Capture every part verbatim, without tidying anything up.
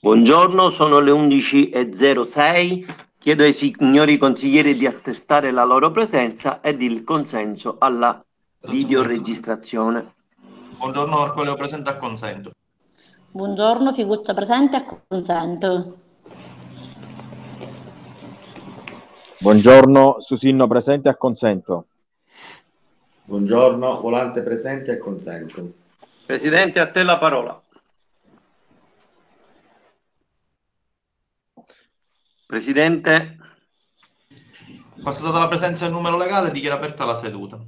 Buongiorno, sono le undici e zero sei. Chiedo ai signori consiglieri di attestare la loro presenza ed il consenso alla videoregistrazione. Buongiorno, Arcoleo presente a consento. Buongiorno, Figuccia presente, acconsento. Buongiorno, Susinno presente, acconsento. Buongiorno, Volante presente e consento. Presidente, a te la parola. Presidente. Constatata la presenza del numero legale, dichiaro aperta la seduta.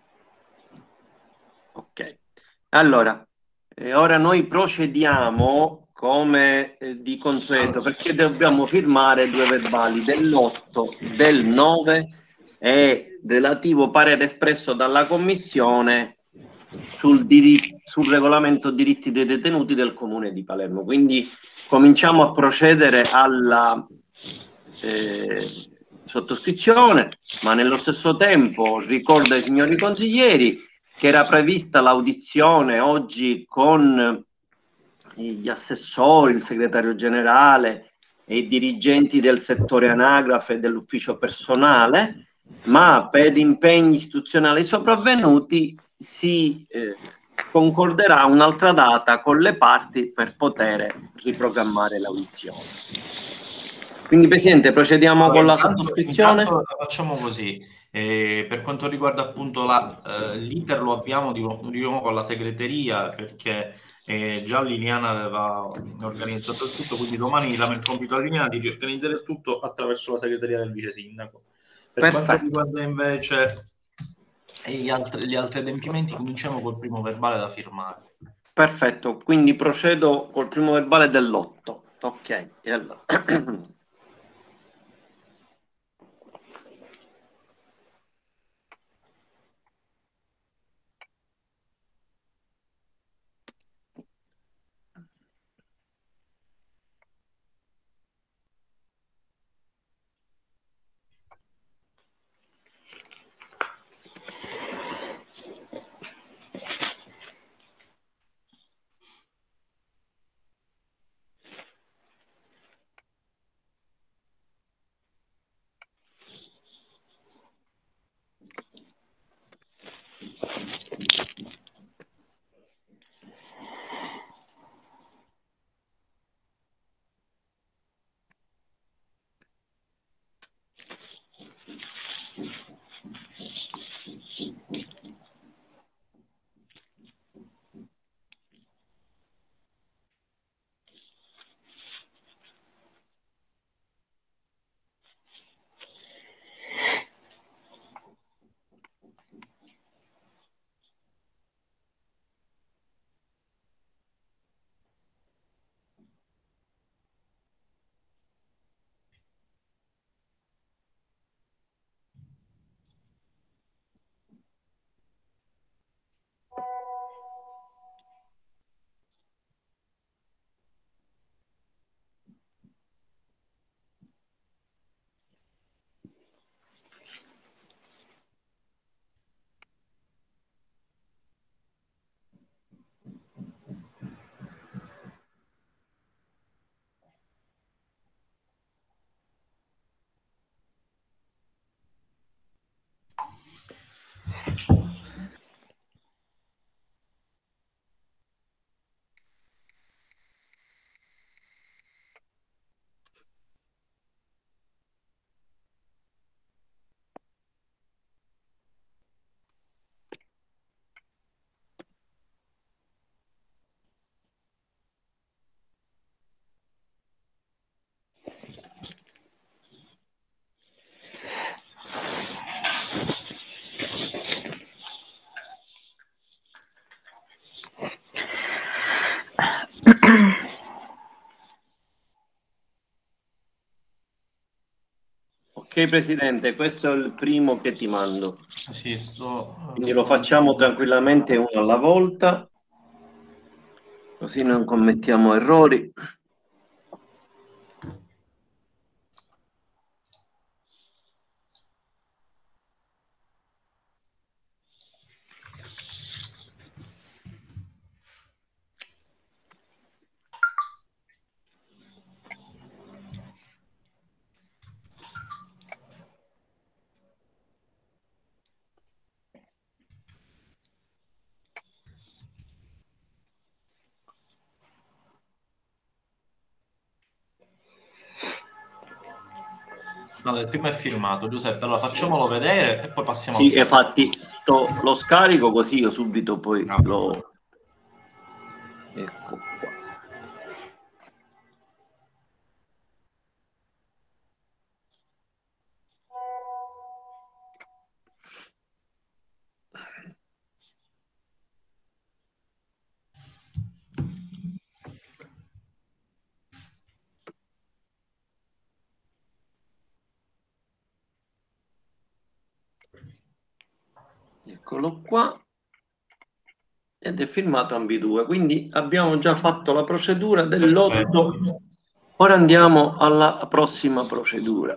Ok. Allora, eh, ora noi procediamo come eh, di consueto, perché dobbiamo firmare due verbali dell'otto, del nove e relativo parere espresso dalla Commissione sul, diri- sul regolamento diritti dei detenuti del Comune di Palermo. Quindi cominciamo a procedere alla eh, sottoscrizione, ma nello stesso tempo ricordo ai signori consiglieri che era prevista l'audizione oggi con gli assessori, il segretario generale e i dirigenti del settore anagrafe e dell'ufficio personale, ma per impegni istituzionali sopravvenuti si eh, concorderà un'altra data con le parti per poter riprogrammare l'audizione. Quindi, Presidente, procediamo Allora, con la intanto, sottoscrizione. intanto facciamo così. Eh, per quanto riguarda appunto la, eh, l'iter lo abbiamo di, di nuovo con la segreteria perché eh, già Liliana aveva organizzato il tutto, quindi domani diamo il compito a Liliana di riorganizzare il tutto attraverso la segreteria del vice sindaco. Per Perfetto. quanto riguarda invece gli altri, gli altri adempimenti, cominciamo col primo verbale da firmare. Perfetto, quindi procedo col primo verbale dell'otto. Ok, e allora. Ok, Presidente, questo è il primo che ti mando. Sì, sto, Quindi sto... lo facciamo tranquillamente uno alla volta, così non commettiamo errori. No, il primo è firmato, Giuseppe. Allora facciamolo vedere e poi passiamo Sì, al infatti sto, lo scarico così io subito poi Bravo. lo... Ecco qua. Eccolo qua. Ed è firmato ambedue, quindi abbiamo già fatto la procedura del lotto. Perfetto. Ora andiamo alla prossima procedura.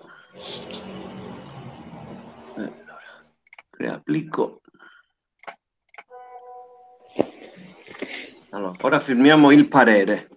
Allora, riapplico. Allora, ora firmiamo il parere.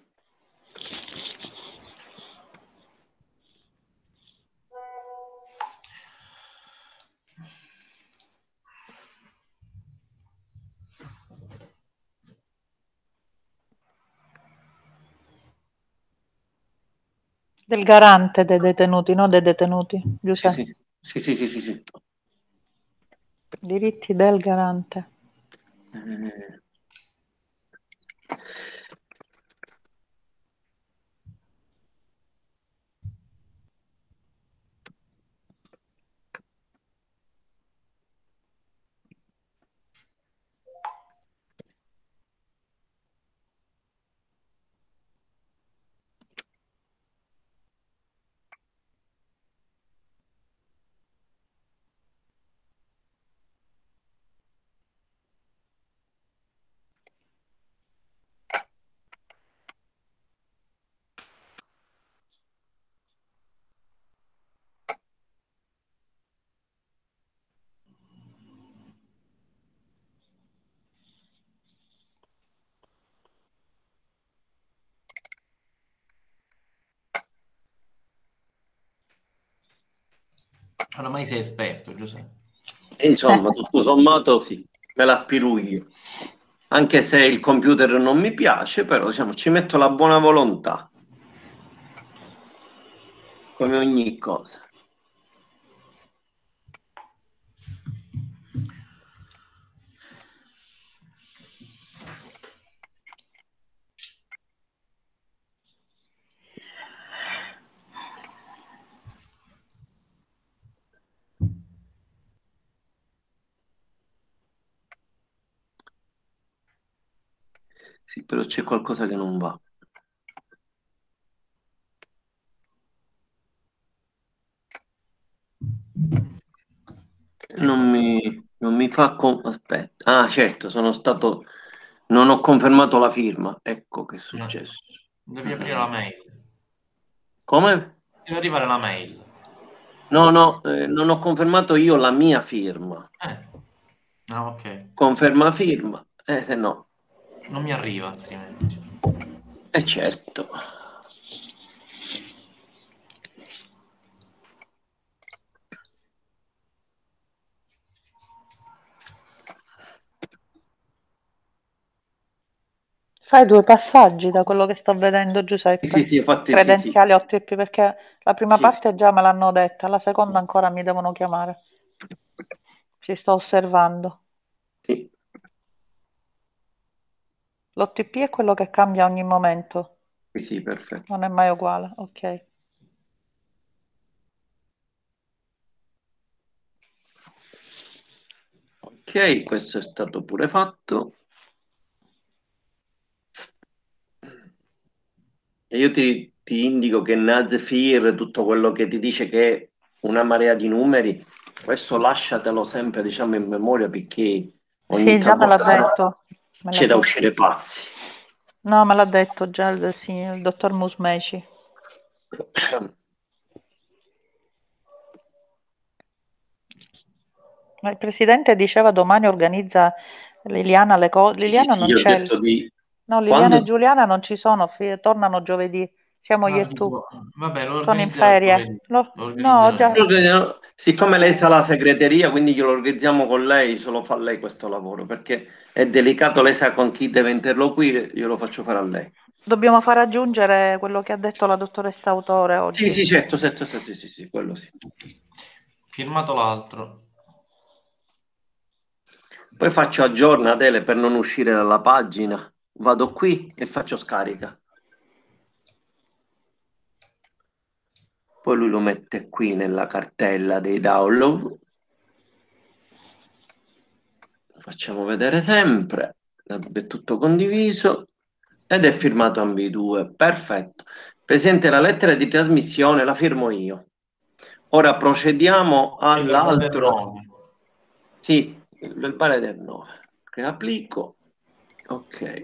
Del garante dei detenuti, non dei detenuti, Sì, Giuseppe. sì, sì, sì, sì, sì. Diritti del garante. Eh, Oramai sei esperto, Giuseppe. Insomma, tutto sommato sì, me la spiro io. Anche se il computer non mi piace, però diciamo, ci metto la buona volontà. Come ogni cosa. Sì, però c'è qualcosa che non va. Non mi, non mi fa... con- Aspetta. Ah, certo, sono stato... Non ho confermato la firma. Ecco che è No. successo. Devi aprire la mail. Come? Deve arrivare la mail. No, no, eh, non ho confermato io la mia firma. Eh. Ah, ok. Conferma firma. Eh, se no... Non mi arriva altrimenti. Eh certo. Fai due passaggi da quello che sto vedendo, Giuseppe. Sì, sì, infatti sì, sì. Credenziali O T P, perché la prima Sì, parte sì. già me l'hanno detta, la seconda ancora mi devono chiamare. Ci sto osservando. Sì. L'O T P è quello che cambia ogni momento, Sì, sì, perfetto. non è mai uguale, ok. Ok, questo è stato pure fatto. E io ti, ti indico che Nazfir, tutto quello che ti dice che è una marea di numeri, questo lasciatelo sempre, diciamo, in memoria perché ogni Sì, già me l'ha volta detto. Me l'ha c'è da detto. uscire pazzi. No, me l'ha detto già il, sì, il dottor Musmeci. Ma il presidente diceva domani organizza Liliana le cose. Sì, sì, Liliana sì, non io ho c'è. detto di... No, Liliana e Quando? Giuliana non ci sono, fi- tornano giovedì. Siamo io Ah, e tu. dico, vabbè, lo Sono in organizzerò ferie. giovedì. Lo- Lo No, ho organizzerò già. giovedì. Siccome lei sa la segreteria, quindi glielo organizziamo con lei, solo fa lei questo lavoro, perché è delicato, lei sa con chi deve interloquire, io lo faccio fare a lei. Dobbiamo far aggiungere quello che ha detto la dottoressa Autore oggi. Sì, sì, certo, certo, certo, sì, sì, sì, quello sì. Firmato l'altro. Poi faccio aggiorna Adele per non uscire dalla pagina. Vado qui e faccio scarica. Poi lui lo mette qui nella cartella dei download. Facciamo vedere sempre. È tutto condiviso ed è firmato ambedue. Perfetto. Presente la lettera di trasmissione, la firmo io. Ora procediamo Il verbale del all'altro. nove. Sì, il verbale del nove. Che applico. Ok.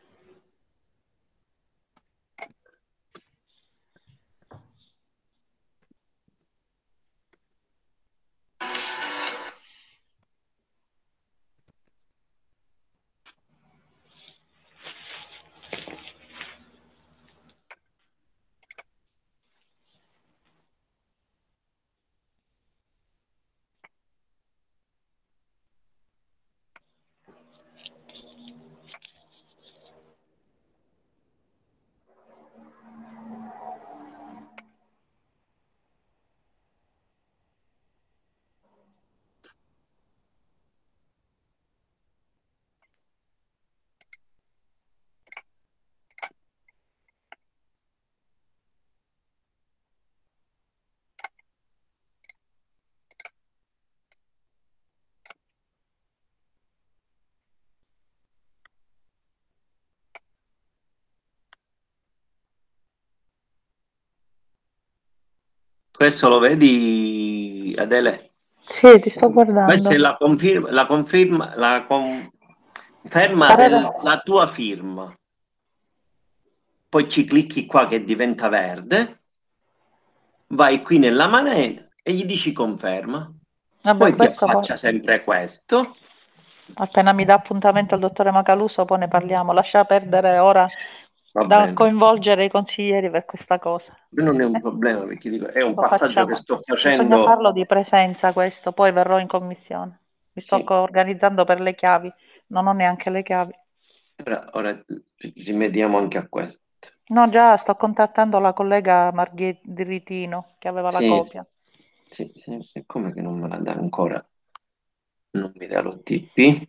Questo lo vedi, Adele? Sì, ti sto Questa guardando. è la conferma, la conferma, la conferma Parere- della tua firma. Poi ci clicchi qua che diventa verde, vai qui nella manetta e gli dici conferma. Vabbè, Poi ti questo poi, affaccia sempre questo. appena mi dà appuntamento il dottore Macaluso, poi ne parliamo. Lascia perdere ora Va da bene. coinvolgere i consiglieri per questa cosa. Non è un Eh, problema perché dico, è un Lo passaggio che facciamo. sto Bisogna facendo. farlo di presenza questo, poi verrò in commissione. Mi sto Sì, co- organizzando per le chiavi, non ho neanche le chiavi. ora, ora rimediamo anche a questo. No, già sto contattando la collega Margheritino che aveva la Sì, copia. sì, sì. E come che non me la dà ancora? Non mi dà l'O T P.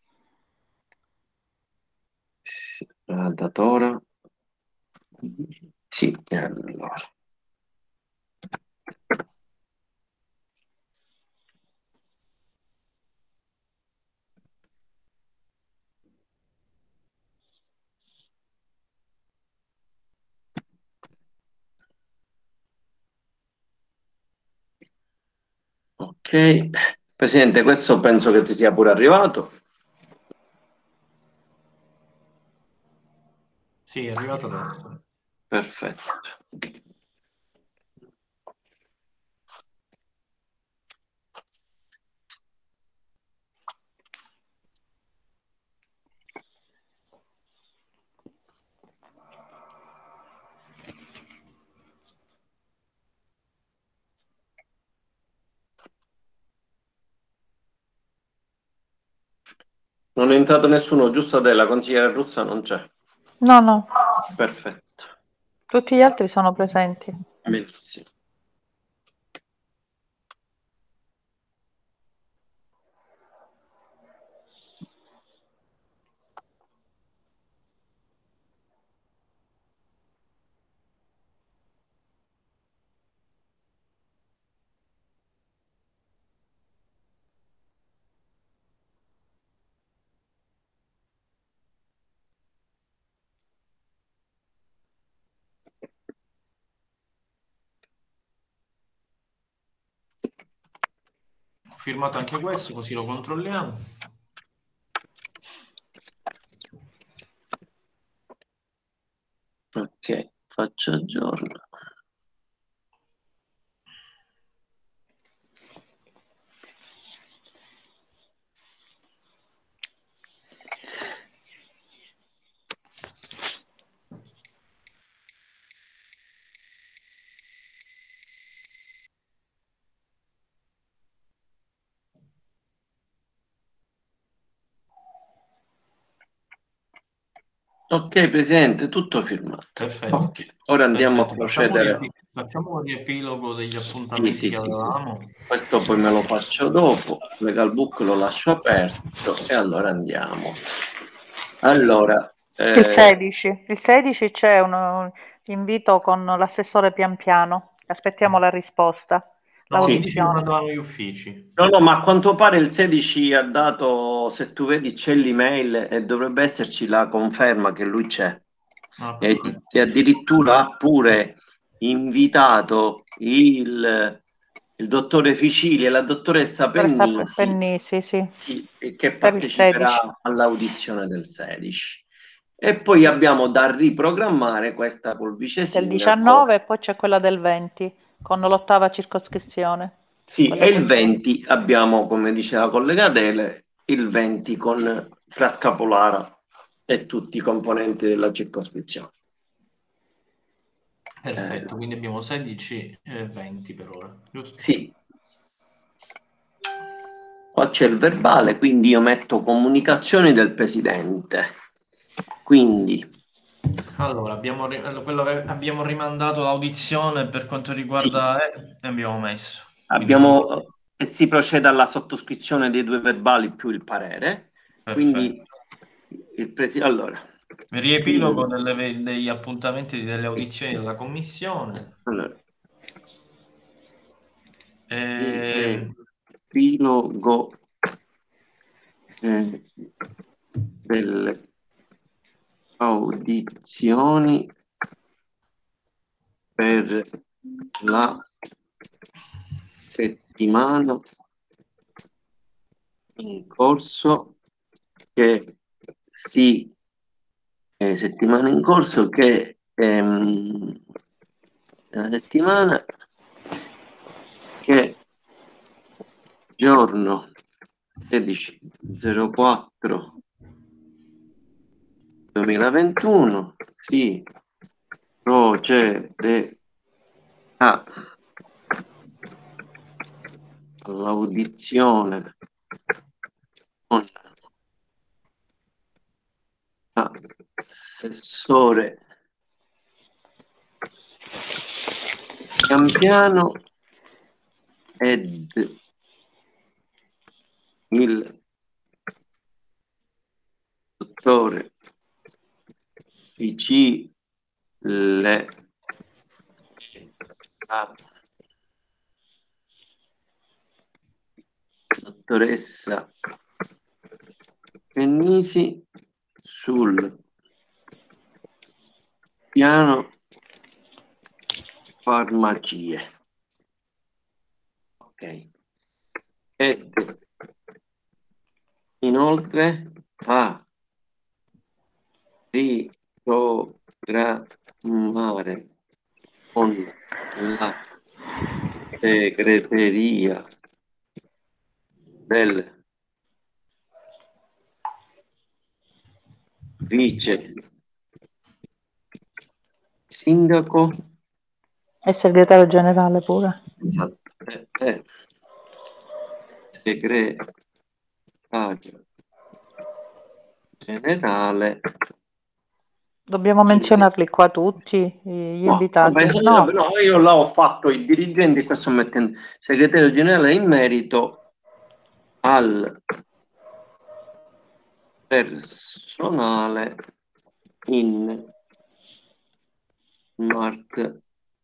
Sì, la datora. Sì, e allora. Ok, Presidente, questo penso che ti sia pure arrivato. Sì, è arrivato adesso. Perfetto. Non è entrato nessuno, giusto Adele, la consigliera russa non c'è. No, no, Perfetto, tutti gli altri sono presenti. benissimo. Ho firmato anche questo, così lo controlliamo. Ok, faccio aggiorno. Ok, Presidente, tutto firmato. Perfetto. Ok, ora andiamo Perfetto. a Facciamo un, procedere. riepi- facciamo un riepilogo degli Sì, appuntamenti sì, che sì, sì. avevamo. Questo poi me lo faccio dopo. Legal book lo lascio aperto e allora andiamo. Allora, Il eh, sedici, il sedici c'è un, un invito con l'assessore Pian Piano, aspettiamo la risposta, No, mi dice che l'audizione. mandavano gli uffici. no, no, ma a quanto pare il sedici ha dato, se tu vedi c'è l'email e dovrebbe esserci la conferma che lui c'è. Ah, E, perfetto. e addirittura ha pure invitato il, il dottore Ficili e la dottoressa Pennisi, Pennisi, sì, sì, che per il parteciperà sedici. all'audizione del sedici. E poi abbiamo da riprogrammare questa col vice Del sindaco. diciannove e poi c'è quella del venti, con l'ottava circoscrizione. Sì, Quella e il con- venti abbiamo, come diceva la collega Adele, il venti con Frasca Polara e tutti i componenti della circoscrizione. Perfetto, quindi abbiamo sedici e venti per ora, giusto? Sì. Qua c'è il verbale, quindi io metto comunicazioni del Presidente. Quindi, Allora, abbiamo, ri- eh, quello che abbiamo rimandato l'audizione per quanto riguarda eh, e abbiamo messo. Quindi non- abbiamo, e si procede alla sottoscrizione dei due verbali più il parere. Quindi, perfetto. il Presidente, allora, Riepilogo quindi, delle- degli appuntamenti delle audizioni della Commissione. allora, Ehm, riepilogo eh, delle audizioni per la settimana in corso che si eh, settimana in corso che ehm, la settimana che giorno sedici zero quattro duemilaventuno si procede a all'audizione con l'assessore Pian Piano ed il dottore Ficile, la dottoressa Pennisi sul piano farmacie. Ok. Ed inoltre a riprogrammare con la segreteria del vice sindaco E segretario generale pure. e e segretario generale. Dobbiamo menzionarli qua tutti, gli No, invitati. vabbè, No, no, io là ho fatto i dirigenti, qua sto mettendo segretario generale in merito al personale in smart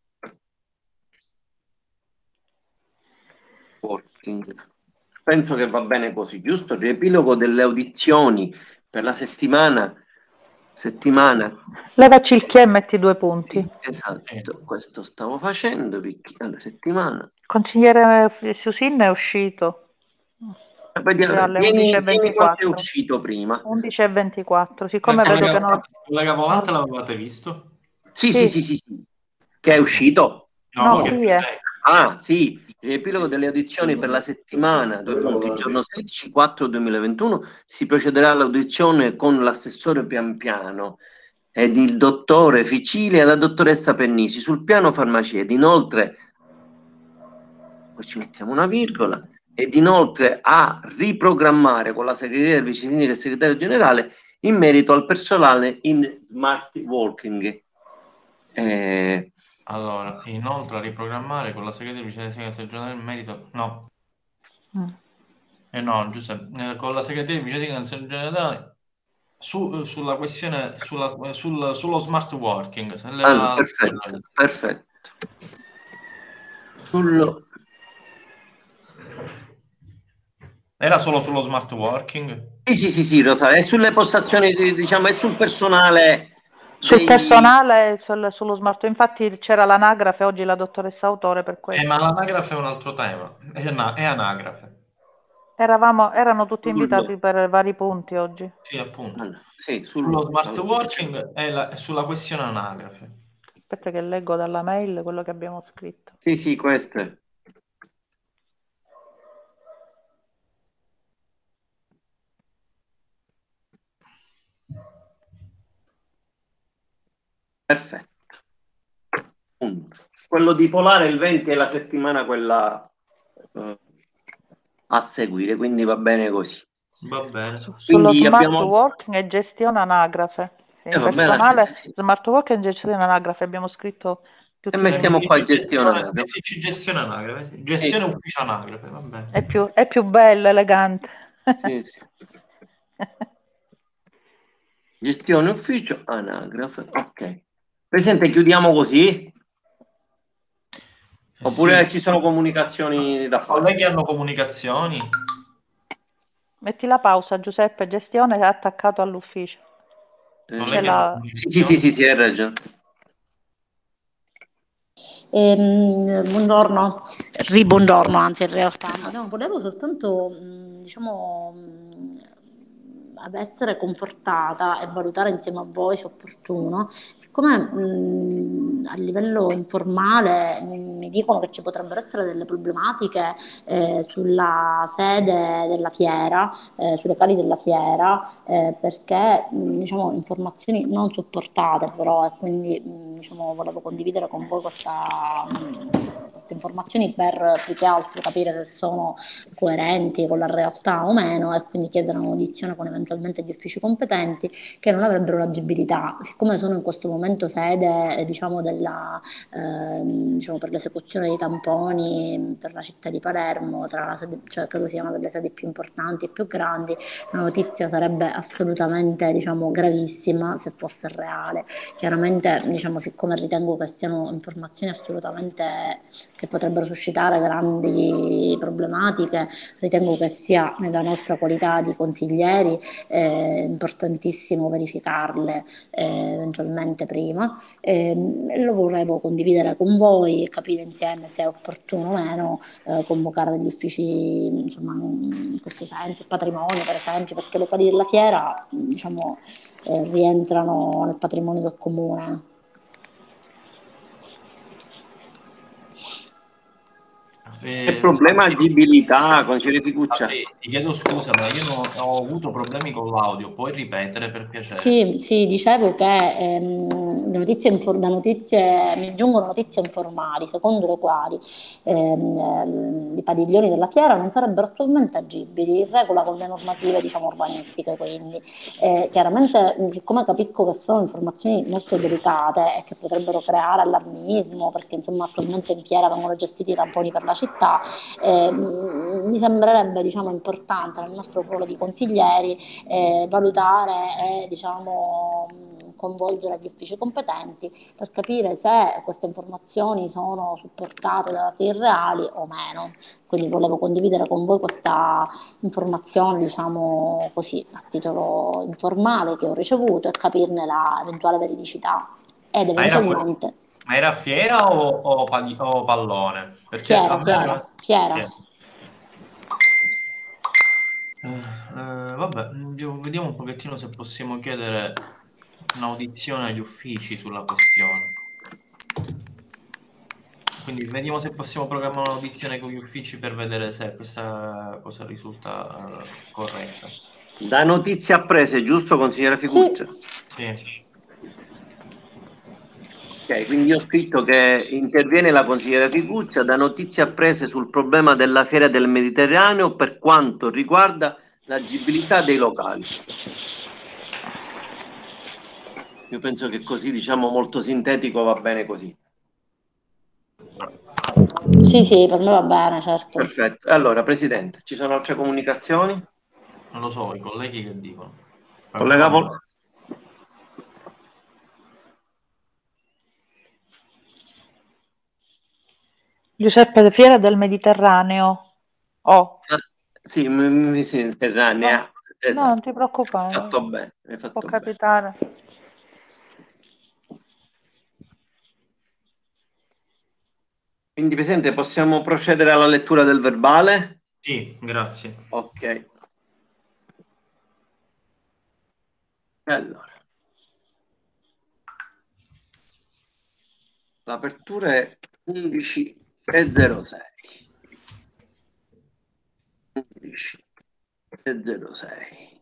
working. Penso che va bene così, giusto? Il riepilogo delle audizioni per la settimana settimana levaci il chi e metti due punti. sì, esatto, questo stavo facendo alla settimana. Consigliere Susin è uscito Vediamo, alle vieni, undici e vieni quando è ventiquattro. uscito prima. undici e ventiquattro, il siccome vedo collega, che non... il collega Volante l'avevate visto? Sì, Sì. sì, sì, sì, sì. Che è uscito? No, No, no, che chi è è? presente. Ah, sì, il riepilogo delle audizioni per la settimana, due punti, giorno sedici quattro duemilaventuno, si procederà all'audizione con l'assessore Pian Piano ed il dottore Ficili e la dottoressa Pennisi sul piano farmacie ed inoltre, poi ci mettiamo una virgola, ed inoltre a riprogrammare con la segreteria del vice sindaco e segretario generale in merito al personale in smart working. Eh, Allora, inoltre a riprogrammare con la segreteria di vice giornale in merito... No. Mm. Eh no, Giuseppe, eh, con la segreteria di vice generale su, sulla questione, sulla, sul, sullo smart working. Se le allora, va- perfetto, perfetto. Sullo... Era solo sullo smart working? Sì, sì, sì, sì, Rosario, è sulle postazioni, diciamo, è sul personale Sul dei... personale e sul- sullo smart, infatti c'era l'anagrafe oggi, la dottoressa Autore, per Eh, questo. ma l'anagrafe è un altro tema. È, ana- è anagrafe. Eravamo, erano tutti Sullo- invitati per vari punti oggi. Sì, appunto. allora, sì, Sullo sullo... smart allora, working e la- sulla questione anagrafe. Aspetta che leggo dalla mail quello che abbiamo scritto. sì, sì, questo è. Perfetto. Punto. Quello di Polare il venti è la settimana quella eh, a seguire, quindi va bene così. Va bene. Su- sullo Quindi smart abbiamo... working e gestione anagrafe. Sì, Eh, va bene, personale, sì, sì, sì. smart working e gestione anagrafe, abbiamo scritto E tutti mettiamo insieme. qua Mettici gestione. gestione, mettici gestione anagrafe. Gestione ufficio anagrafe, va bene. È più, è più bello, elegante. Sì, sì. Gestione ufficio anagrafe, ok. Presente, chiudiamo così? Eh Oppure sì. ci sono comunicazioni da fare? Colleghi hanno comunicazioni? Metti la pausa, Giuseppe, gestione è attaccato all'ufficio. Colleghi C'è hanno la- Sì, sì, sì, comunicazioni? sì, sì, hai ragione. Ehm, buongiorno, ribuongiorno anzi in realtà. No, volevo soltanto mh, diciamo mh, ad essere confortata e valutare insieme a voi se opportuno, siccome mh, a livello informale mi, mi dicono che ci potrebbero essere delle problematiche eh, sulla sede della fiera, eh, sui locali della fiera, eh, perché mh, diciamo informazioni non supportate però e quindi mh, diciamo volevo condividere con voi questa, mh, queste informazioni per più che altro capire se sono coerenti con la realtà o meno e quindi chiedere un'audizione con eventualmente gli uffici competenti che non avrebbero l'agibilità. Siccome sono in questo momento sede eh, diciamo della, eh, diciamo per l'esecuzione dei tamponi per la città di Palermo, tra la sede, cioè credo sia una delle sedi più importanti e più grandi, la notizia sarebbe assolutamente diciamo gravissima se fosse reale. Chiaramente diciamo siccome ritengo che siano informazioni assolutamente che potrebbero suscitare grandi problematiche, ritengo che sia nella nostra qualità di consiglieri eh, importantissimo verificarle eh, eventualmente prima. E, lo volevo condividere con voi e capire insieme se è opportuno o meno eh, convocare degli uffici insomma in questo senso, il patrimonio per esempio, perché i locali della fiera diciamo eh, rientrano nel patrimonio del comune. Eh, Che problema Fabri- agibilità, consigliere Ficuccia? Fabri, ti chiedo scusa, ma io non- ho avuto problemi con l'audio. Puoi ripetere per piacere? Sì, sì, dicevo che ehm, le notizie infor- da notizie, mi giungono notizie informali, secondo le quali ehm, ehm, i padiglioni della fiera non sarebbero attualmente agibili, in regola con le normative, diciamo, urbanistiche. Quindi, Eh, chiaramente, mh, siccome capisco che sono informazioni molto delicate e che potrebbero creare allarmismo, perché insomma attualmente in fiera vengono gestiti i tamponi per la città, ehm, mi sembrerebbe, diciamo, importante nel nostro ruolo di consiglieri eh, valutare e diciamo mh, coinvolgere gli uffici competenti per capire se queste informazioni sono supportate da dati reali o meno. Quindi volevo condividere con voi questa informazione, diciamo così, a titolo informale che ho ricevuto e capirne la eventuale veridicità ed Ma era, que- eventualmente ma era fiera o, o pali- o pallone? Perché a fiera, me fiera, era... fiera. Fiera. Eh, eh, vabbè, mm, vediamo un pochettino se possiamo chiedere un'audizione agli uffici sulla questione. Quindi vediamo se possiamo programmare un'audizione con gli uffici per vedere se questa cosa risulta eh, corretta. Da notizie apprese, giusto, consigliere Sì, Ficuccia? Sì. Ok, quindi io ho scritto che interviene la consigliera Ficuccia da notizie apprese sul problema della fiera del Mediterraneo per quanto riguarda l'agibilità dei locali. Io penso che così, diciamo, molto sintetico va bene così. Sì, sì, per me va bene, certo. Perfetto. Allora, Presidente, ci sono altre comunicazioni? Non lo so, i colleghi che dicono. Per me Collega va Vol- bene. Giuseppe De Fiera del Mediterraneo. Oh, Ah, sì, mi, mi si interranea. no, no, Esatto. non ti preoccupare, Hai fatto bene, hai può fatto bene. capitare. Quindi, Presidente, possiamo procedere alla lettura del verbale? Sì, grazie. Ok. Allora. L'apertura è undici e zero sei. undici e zero sei.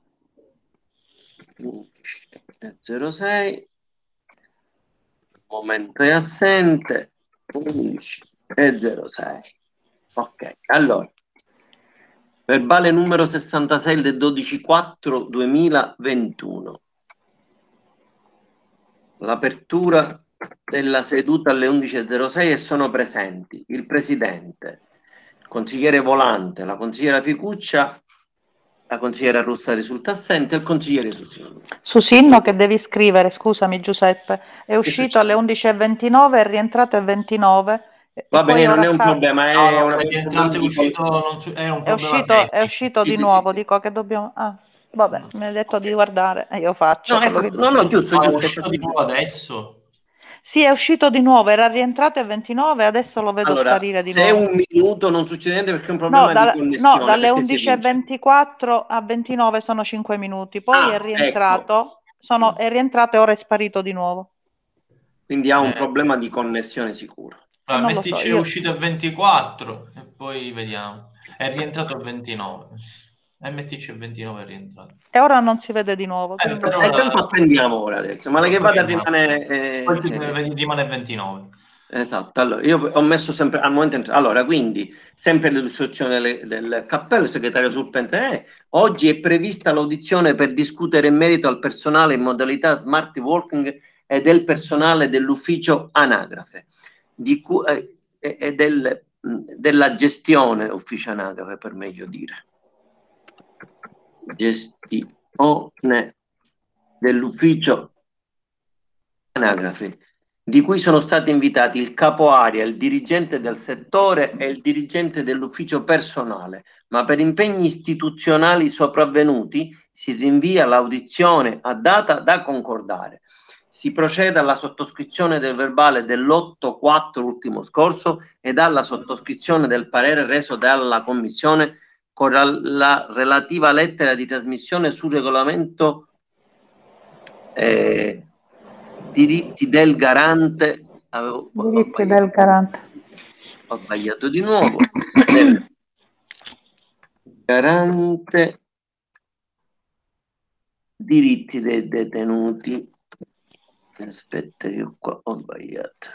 undici e zero sei. Il momento è assente. undici e zero sei. Ok, allora. Verbale numero sessantasei del dodici quattro duemilaventuno. L'apertura della seduta alle undici e zero sei e sono presenti il Presidente, il consigliere Volante, la consigliera Ficuccia, la consigliera Russa risulta assente e il consigliere Susino. Susinno che devi scrivere, scusami Giuseppe, è uscito alle succede? undici e ventinove, è rientrato alle ventinove e Va poi bene, non ora è un sta... problema, No, è no, una- è un problema rientrato e di uscito, qual- non su- è un È problema uscito, è tecnico. uscito Sì, di sì, nuovo, sì, sì. dico che dobbiamo... Ah, vabbè, mi hai detto di guardare e io faccio No, quello ecco, che no, dici. no, giusto, No, è giusto. è uscito di stato- nuovo adesso. Sì, è uscito di nuovo, era rientrato alle ventinove, adesso lo vedo Allora, sparire di se è nuovo. un minuto non succede niente perché è un No, problema di da- no, connessione, dalle perché si undici e evince. ventiquattro a ventinove sono cinque minuti, poi è Ah, ecco. rientrato, sono, è rientrato e ora è sparito di nuovo. Quindi ha un Eh, problema di connessione sicuro. E allora, non lo so, mettici è io... uscito il ventiquattro e poi vediamo. È rientrato il ventinove. E mettici il ventinove è rientrato. E ora non si vede di nuovo, Eh, quindi... per E intanto ora apprendiamo ora adesso, ma lei che poi vada vediamo. rimane... eh, Poi eh, rimane il ventinove. esatto, allora io ho messo sempre al momento... Allora, quindi, sempre l'illustrazione del, del cappello, il segretario supplente è, oggi è prevista l'audizione per discutere in merito al personale in modalità smart working e del personale dell'ufficio anagrafe di cui, eh, e del, della gestione ufficio anagrafe, per meglio dire. Gestione dell'ufficio anagrafe, di cui sono stati invitati il capo area, il dirigente del settore e il dirigente dell'ufficio personale, ma per impegni istituzionali sopravvenuti si rinvia l'audizione a data da concordare. Si procede alla sottoscrizione del verbale dell'otto quattro ultimo scorso ed alla sottoscrizione del parere reso dalla Commissione con la relativa lettera di trasmissione sul regolamento eh, diritti del garante. Avevo, ho Diritti sbagliato, del garante. ho sbagliato di nuovo. Del garante diritti dei detenuti. Aspetta, io qua ho sbagliato.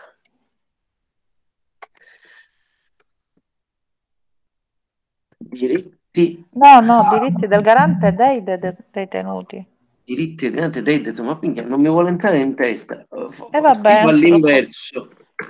Diritti. No, no, diritti del garante dei de- de- detenuti. Diritti del garante dei detenuti, ma quindi non mi vuole entrare in testa. E vabbè, Scrivo non ti preoccupare. all'inverso.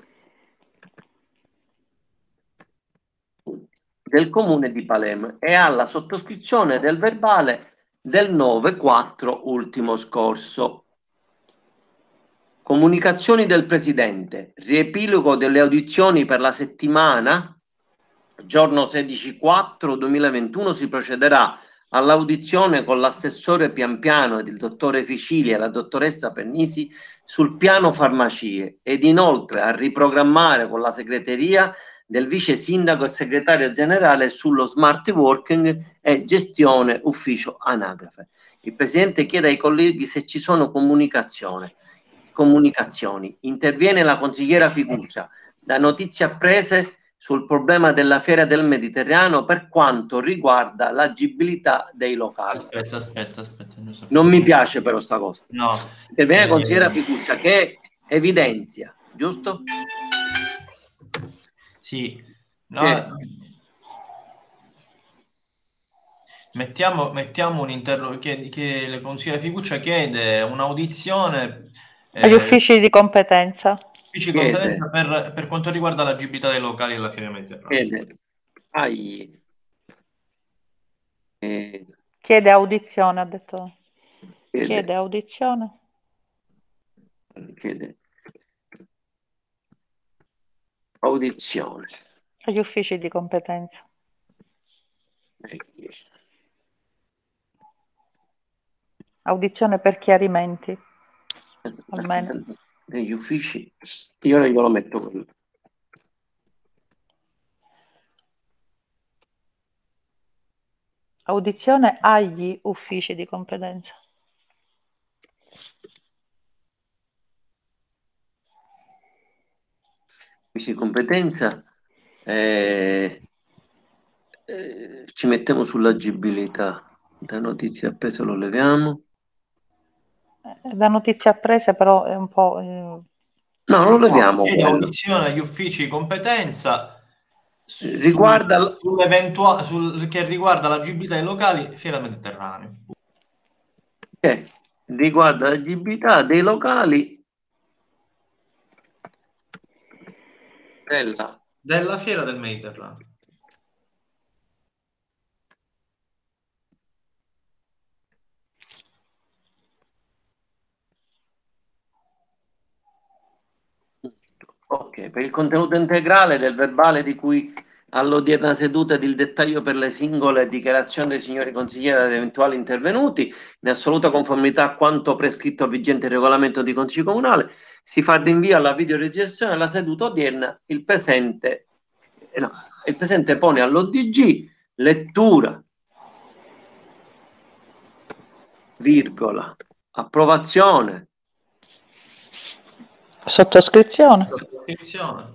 Del comune di Palermo e alla sottoscrizione del verbale del nove quattro ultimo scorso. Comunicazioni del Presidente. Riepilogo delle audizioni per la settimana. Giorno sedici quattro duemilaventuno si procederà all'audizione con l'assessore Pianpiano ed il dottore Ficili e la dottoressa Pennisi sul piano farmacie ed inoltre a riprogrammare con la segreteria del vice sindaco e segretario generale sullo smart working e gestione ufficio anagrafe. Il Presidente chiede ai colleghi se ci sono comunicazioni. comunicazioni. Interviene la consigliera Fiducia. Da notizie apprese sul problema della fiera del Mediterraneo per quanto riguarda l'agibilità dei locali. Aspetta, aspetta, aspetta. Non, so non mi piace però sta cosa. No. Interviene Eh, la consigliera Fiducia che evidenzia, giusto? Sì. No, Che... Mettiamo, mettiamo un interlo che, che la consigliera Fiducia chiede un'audizione Agli Eh, uffici di competenza. uffici Chiede, competenza per, per quanto riguarda l'agibilità dei locali della Fiera Mediterranea. chiede, ai, eh, Chiede audizione, ha detto. chiede, Chiede audizione. chiede audizione. Agli uffici di competenza. Audizione per chiarimenti, almeno. Negli uffici, io ora glielo metto quello. Audizione agli uffici di competenza. Uffici di competenza, eh, eh, ci mettiamo sull'agibilità. Da notizie appese lo leviamo. Eh, Da notizie apprese però è un po'... eh, No, lo No, leviamo chiede quello. audizione agli uffici di competenza su- Riguarda l- sull'eventua- sul, che riguarda l'agibilità dei locali Fiera Mediterranea. che riguarda l'agibilità dei locali della Della Fiera del Mediterraneo. Ok, per il contenuto integrale del verbale di cui all'odierna seduta ed il dettaglio per le singole dichiarazioni dei signori consiglieri ed eventuali intervenuti, in assoluta conformità a quanto prescritto al vigente regolamento di consiglio comunale, si fa rinvio alla videoregistrazione della seduta odierna. Il presente, eh no, il presente pone all'O D G lettura, virgola, approvazione, sottoscrizione. Sottoscrizione.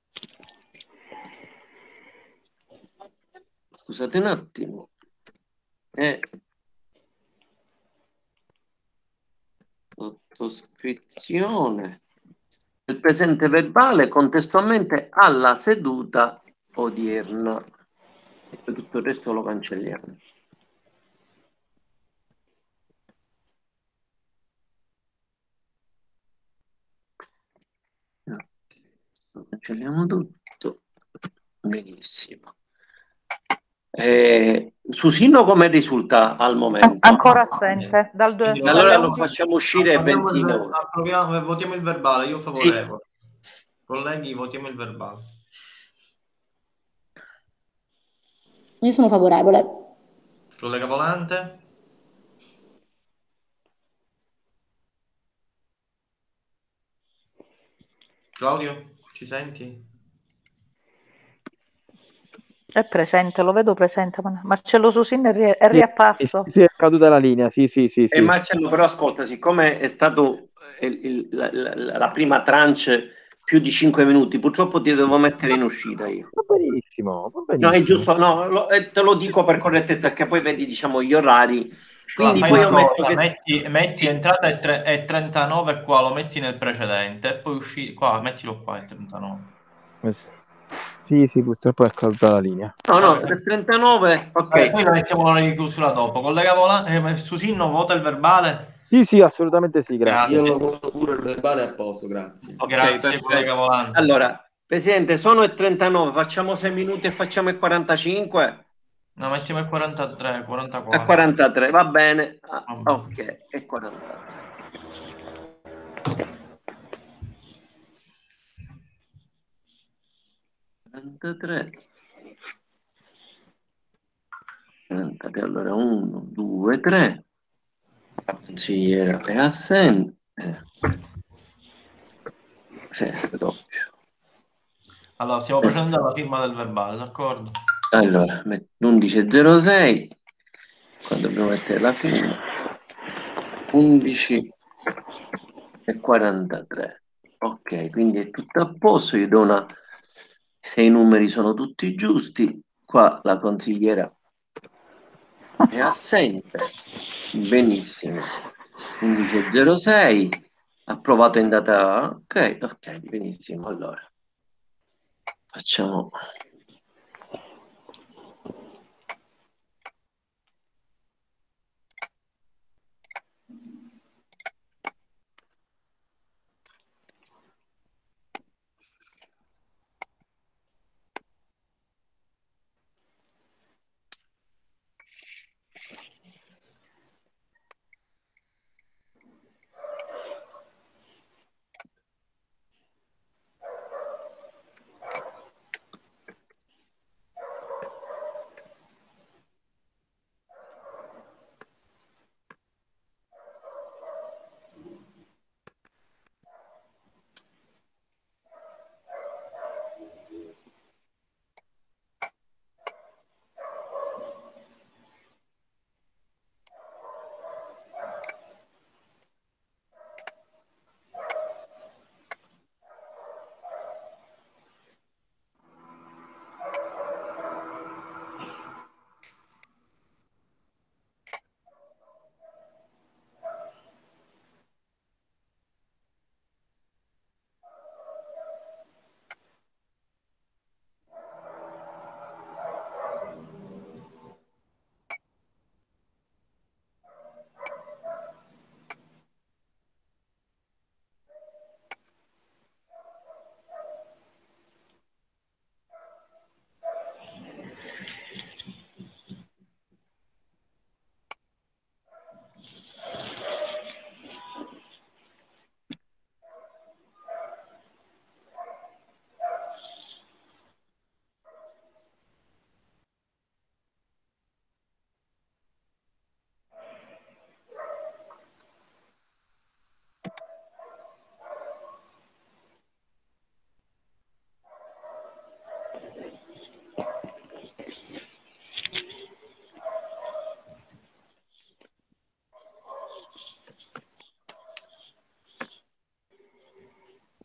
scusate un attimo, e sottoscrizione del presente verbale contestualmente alla seduta odierna. E poi tutto il resto lo cancelliamo. Lo cancelliamo tutto. Benissimo. Eh, Susino come risulta al An- momento? ancora assente. Dal due- Quindi Allora dalle lo undici. facciamo uscire approviamo il, ver- ventidue. approviamo e votiamo il verbale. Io Sì. favorevole. Colleghi, votiamo il verbale. Io sono favorevole. Collega Volante? Claudio, ci senti? È presente, lo vedo presente. ma- Marcello Susin è, ri- è Sì, riapparso. sì, sì, è caduta la linea, sì, sì, sì, E sì. Marcello, però ascolta, siccome è stato il- il- la, la- la prima tranche più di cinque minuti, purtroppo ti devo mettere in uscita io. Va benissimo, va No, è benissimo. giusto, no, lo- eh, te lo dico per correttezza, perché poi vedi, diciamo, gli orari. Quindi Allora, poi fai io una metto cosa, che... metti, metti Sì. entrata è, tre- è trentanove qua, lo metti nel precedente, e poi usci qua, mettilo qua, è trentanove. Eh, Sì, sì, purtroppo è caduta la linea. No, no, Vabbè. del trentanove, Eh, poi ok. la mettiamo l'ora di chiusura dopo. Collega Volante, eh, Susinno vota il verbale? Sì, sì, assolutamente sì, grazie. Io lo voto pure il verbale a posto, grazie. Ok, Grazie, perfetto. collega Volante. Allora, Presidente, sono e trentanove, facciamo sei minuti e facciamo e quarantacinque? No, mettiamo il quarantatré, E quarantaquattro. quarantatré, va bene. Ah, Va bene. ok, e quarantatré. quarantatré. quarantatré, allora uno, due, tre. La consigliera è assente. Sì, doppio. Allora, stiamo facendo la firma del verbale, d'accordo? Allora, undici e zero sei, qua dobbiamo mettere la firma, undici e quarantatré. Ok, quindi è tutto a posto, io do una... Se i numeri sono tutti giusti, qua la consigliera è assente. Benissimo. undici e zero sei, approvato in data... Ok, ok, benissimo. Allora, facciamo...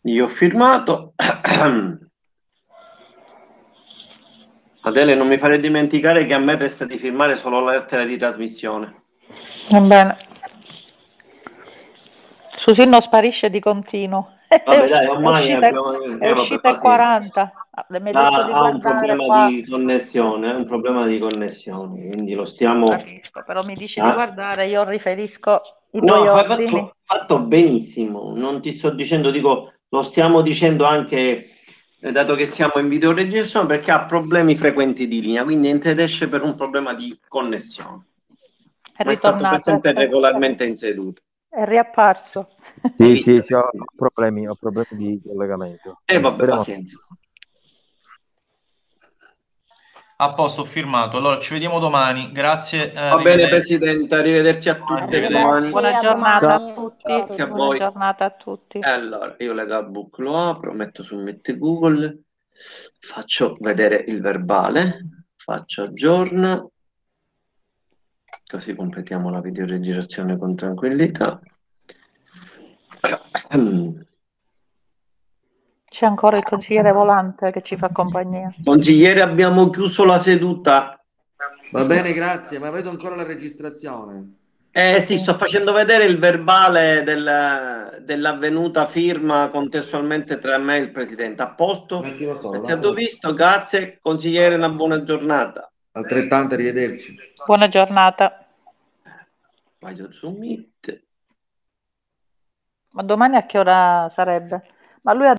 Io ho firmato. Adele, non mi fare dimenticare che a me resta di firmare solo la lettera di trasmissione. Va bene. Susino sparisce di continuo. Vabbè, dai, ormai è è, uscita, è eh, uscita vabbè, e quaranta. Mi hai detto ha, di ha un guardare problema qua. di connessione, ha un problema di connessione, quindi lo stiamo... Capisco, però mi dici di Ah. guardare, io riferisco i No, tuoi hai ordini. fatto, fatto benissimo, non ti sto dicendo, dico, lo stiamo dicendo anche, eh, dato che siamo in videoregistrazione, perché ha problemi frequenti di linea, quindi interessa per un problema di connessione. È Ma è stato ritornato, presente è, regolarmente in seduta. è riapparso. Sì, sì, sì, ho problemi, ho problemi di collegamento. E eh, vabbè, Speriamo... pazienza. A posto, ho firmato. Allora, ci vediamo domani. Grazie. Va bene, Presidente, arrivederci a tutti e domani. Arrivederci, Buona a giornata domani. a tutti. Ciao a Anche a tutti. Buona voi. giornata a tutti. Allora, io l'ebook lo apro, metto su Metti Google, faccio vedere il verbale, faccio aggiorna, così completiamo la videoregistrazione con tranquillità. C'è ancora il consigliere Volante che ci fa compagnia. Consigliere, abbiamo chiuso la seduta. Va bene, grazie, ma vedo ancora la registrazione. Eh sì, sto facendo vedere il verbale del, dell'avvenuta firma contestualmente tra me e il Presidente. A posto? Un attimo solo, È un stato attimo. visto, grazie. Consigliere, una buona giornata. Altrettanto, arrivederci. Buona giornata. Vai su Meet. Ma domani a che ora sarebbe? Ma lui ha